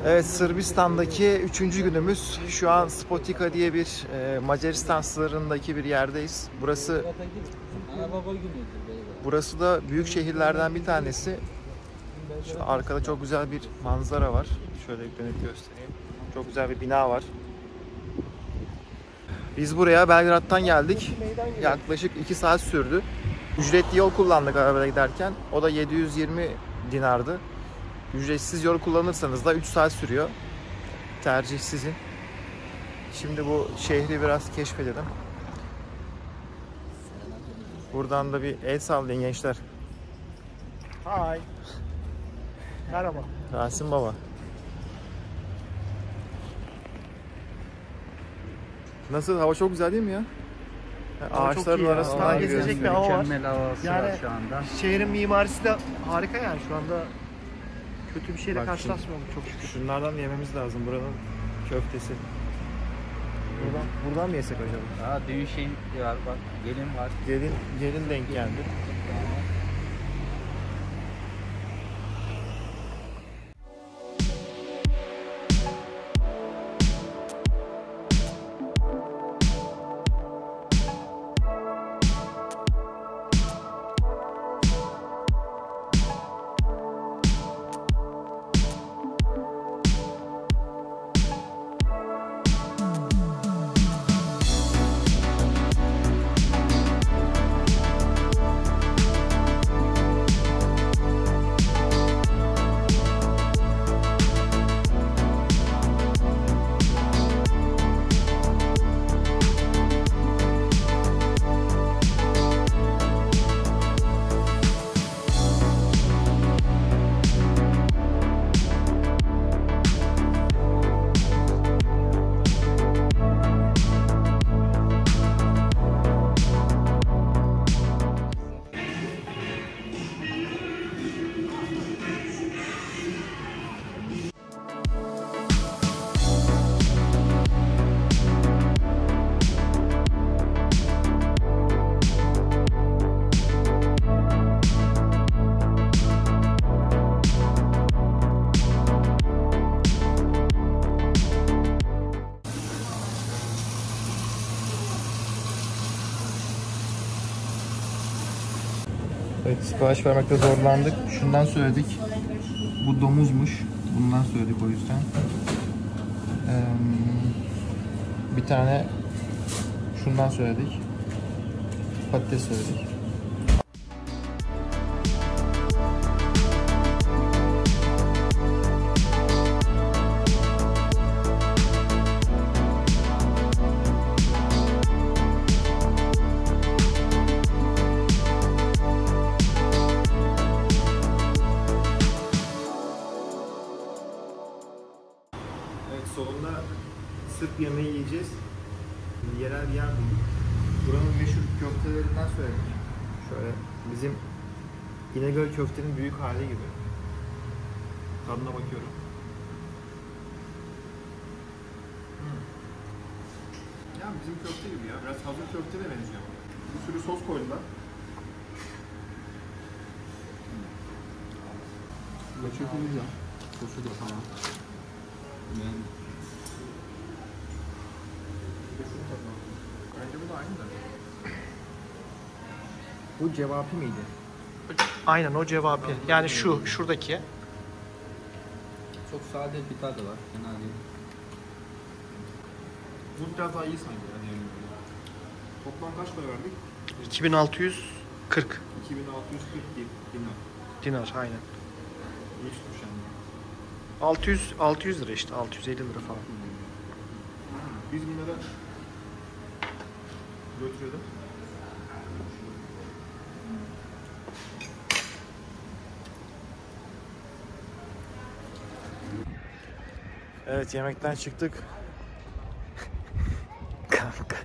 Evet, Sırbistan'daki 3. günümüz. Şu an Spotika diye bir Macaristan sınırındaki bir yerdeyiz. Burası da büyük şehirlerden bir tanesi. Şu arkada çok güzel bir manzara var. Şöyle dönüp göstereyim. Çok güzel bir bina var. Biz buraya Belgrad'dan geldik. Yaklaşık 2 saat sürdü. Ücretli yol kullandık arabada giderken. O da 720 dinardı. Ücretsiz yol kullanırsanız da 3 saat sürüyor. Tercih sizin. Şimdi bu şehri biraz keşfedelim. Buradan da bir el sallayın gençler. Hi. Merhaba. Rasim baba. Nasıl? Hava çok güzel değil mi ya? Ağaçların arasından gezilecek bir hava var. Mükemmel havası Yani var şu anda. şehrin mimarisi de harika yani şu anda kötü bir şeyle Bak karşılaşmıyorduk çok şükür. Şunlardan yememiz lazım. Buranın köftesi. Buradan mı yesek acaba? Aa, düğün şey var bak. Gelin var. Gelin denk geldi. Evet, sipariş vermekte zorlandık. Şundan söyledik. Bu domuzmuş. Bundan söyledik o yüzden. Bir tane şundan söyledik. Patates söyledik. Sonunda Sırp yemeği yiyeceğiz. Yerel bir yer bulduk. Buranın meşhur köftelerinden söyledik. Şöyle bizim İnegöl köftenin büyük hali gibi. Tadına bakıyorum. Ya bizim köfte gibi ya. Biraz hazır köfte de benziyor. Bir sürü sos koydular. Çok güzel. Sosu da falan. Yani Bence bu da aynı da. Bu cevapi miydi? Aynen o cevabı. Yani şuradaki. çok sade bir tadı var. Fena değil. Bu biraz daha iyi sanki yani. Toplam kaç para verdik? 2640 2640 dinar. dinar aynen. İyi tutmuş yani. 600 lira işte 650 lira falan. Biz yine de götürelim. Evet, yemekten çıktık. Kanka.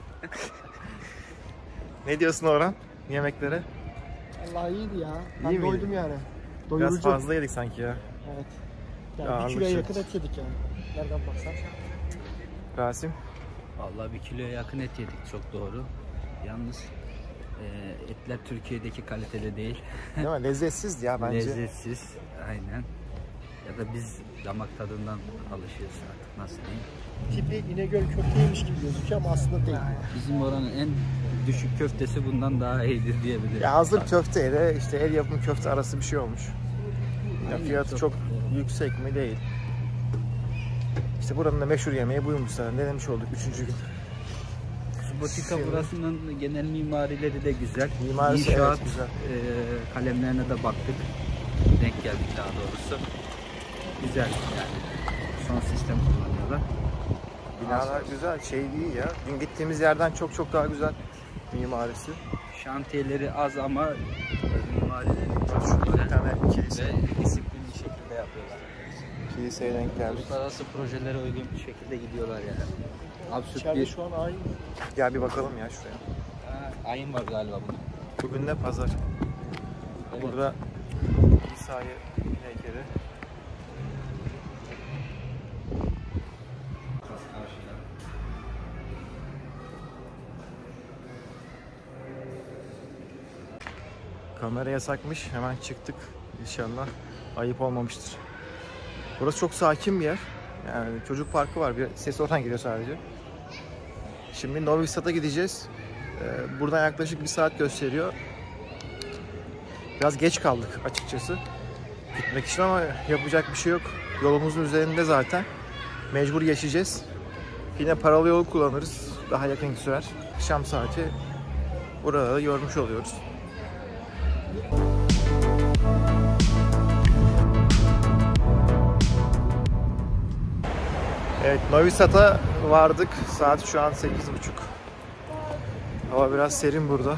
Ne diyorsun Orhan yemeklere? Allah iyiydi ya. İyi Ben miydi? doydum yani. Biraz Doyurucu. fazla yedik sanki ya. Evet. Ya, Yani 1 ağırlık kiloya şey. yakın et yedik yani. Nereden baksan. Rasim? Vallahi 1 kiloya yakın et yedik, çok doğru. Yalnız etler Türkiye'deki kalitede değil. Değil mi? Lezzetsizdi ya bence. Lezzetsiz, aynen. Ya da biz damak tadından alışıyoruz artık, nasıl diyeyim. Tipi İnegöl köfteymiş gibi gözüküyor ama aslında değil. Bizim oranın en düşük köftesi bundan daha iyidir diyebilirim. Ya hazır köfteyle işte el yapımı köfte arası bir şey olmuş. Ya Aynen, fiyatı çok yüksek mi değil. İşte buranın da meşhur yemeği buymuş zaten. Denemiş olduk 3. gün. Botika burasının genel mimarileri de güzel. Mimarisi İnşaat, evet güzel. Kalemlerine de baktık. Denk geldik daha doğrusu. Güzel yani. Son sistem kullanıyorlar. Binalar güzel, şey değil ya. Dün gittiğimiz yerden çok daha güzel mimarisi. Şantiyeleri az ama mimarileri çok Şurada güzel. bir tane Ve kilise. disiplinli şekilde yapıyorlar. Kiliseye denk geldik. Uluslararası projelere uygun bir şekilde gidiyorlar yani. Absürt İçeride bir... şu an aynı. Gel bir bakalım ya şuraya. Ayın var galiba bugün. Bugün de pazar. Evet. Burada İsa'yı heykeli. Kamera yasakmış. Hemen çıktık. İnşallah ayıp olmamıştır. Burası çok sakin bir yer. Yani çocuk parkı var. Bir ses oradan geliyor sadece. Şimdi Novi Sad'a gideceğiz. Buradan yaklaşık 1 saat gösteriyor. Biraz geç kaldık açıkçası gitmek için ama yapacak bir şey yok. Yolumuzun üzerinde zaten. Mecbur geçeceğiz. Yine paralı yol kullanırız. Daha yakın sürer. Akşam saati burada da görmüş oluyoruz. Evet, Novi Sad'a vardık. Saat şu an 8:30. Hava biraz serin burada.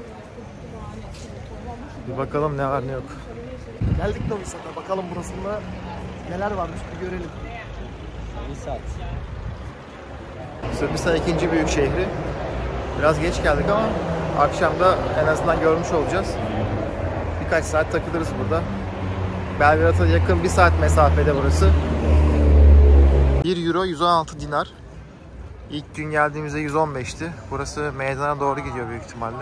Bir bakalım ne var ne yok. Geldik Novi Sad'a. Bakalım burasında neler varmış bir görelim. Bir saat. Sırbistan ikinci büyük şehri. Biraz geç geldik ama akşam da en azından görmüş olacağız. Birkaç saat takılırız burada. Belgrad'a yakın 1 saat mesafede burası. 1 euro 116 dinar. İlk gün geldiğimizde 115'ti. Burası meydana doğru gidiyor büyük ihtimalle.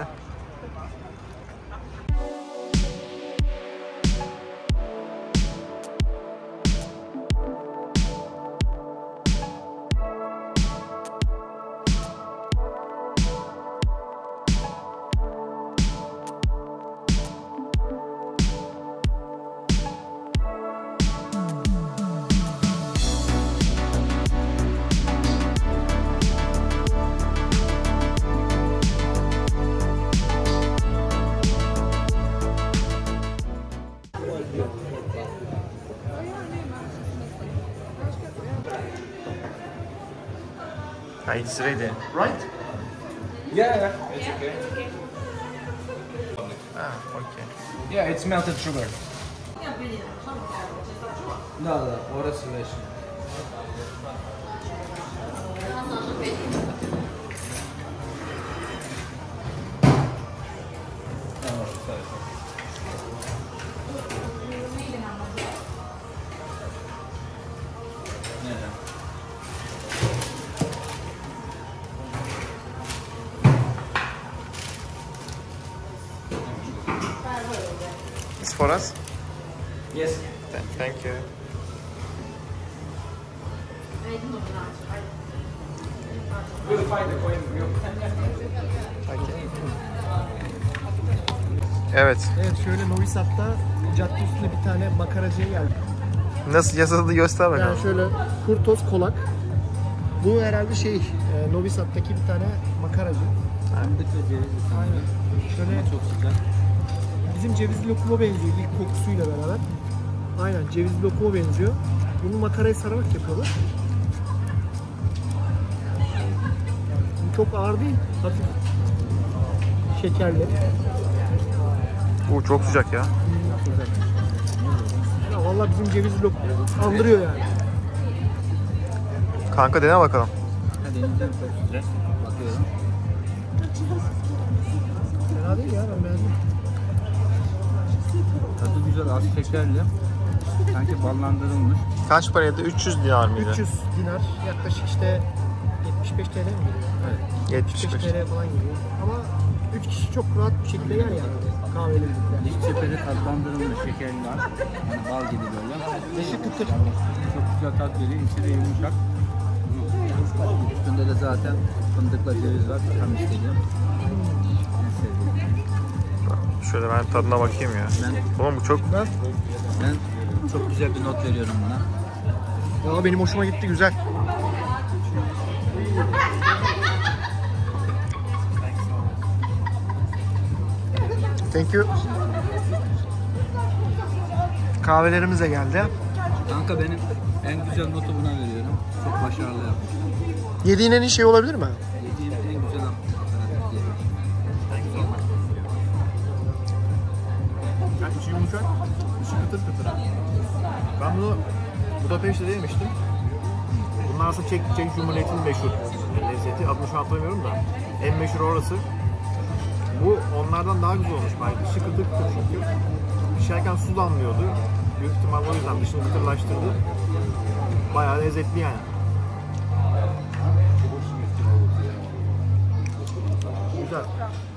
It's ready. Right? Yeah, it's okay. Okay. Yeah, it's melted sugar. Да, orası leş. It's for us? Yes. Thank you. We'll find the coin for you. Evet. Evet, şöyle Novi Sad'da cadde üstünde bir tane makaracıya geldik. Nasıl yazıldı göster bakalım. Yani şöyle kurtoz kolak. Bu herhalde Novi Sad'daki bir tane makaracı. Fındık ve cevizli sanırım. Aynen. Şöyle Çok sıcak. bizim cevizli lokuma benziyor ilk kokusuyla beraber. Aynen cevizli lokuma benziyor. Bunu makarayı sararak yapıyorlar. Bu çok ağır değil, hafif şekerli. Bu çok sıcak ya. Ya vallahi bizim cevizli lokma andırıyor yani. Kanka dene bakalım. Hadi deneyeceğim, çok sıcak. Bakıyorum. Fena değil ya, ben beğendim. Tadı güzel, az şekerli. Sanki ballandırılmış. Kaç paraydı? 300 dinar mıydı? 300 dinar, yaklaşık işte 75 TL mi geliyor? Evet. 75. 75 TL falan geliyor. Ama 3 kişi çok rahat bir şekilde yer yani kahveyle birlikte. İç cephe tatlandırılmış şekerli var. Yani bal gibi böyle. Dışı kıtır. Çok güzel tat veriyor. İçi de yumuşak. Üstünde de zaten fındıkla ceviz var. Tam istediğim. En sevdiğim. Şöyle ben tadına bakayım ya. Oğlum bu çok... Ben çok güzel bir not veriyorum buna. Valla benim hoşuma gitti, güzel. Thank you. Kahvelerimiz de geldi. Kanka benim en güzel notu buna veriyorum. Çok başarılı yapmış. Yediğin en iyi şey olabilir mi? Yediğim en güzel aparatif diyelim. Yani içi yumuşak, dışı kıtır kıtır. Ben bunu Budapeşte'de yemiştim. Bunlar aslında Çek Cumhuriyeti'nin meşhur lezzeti. Adını şu an hatırlamıyorum da. En meşhur orası. Bu onlardan daha güzel olmuş bayağı. Dışı kıtır kıtır çünkü. Pişerken su damlıyordu. Büyük ihtimal o yüzden dışını kıtırlaştırdı. Bayağı lezzetli yani. Güzel.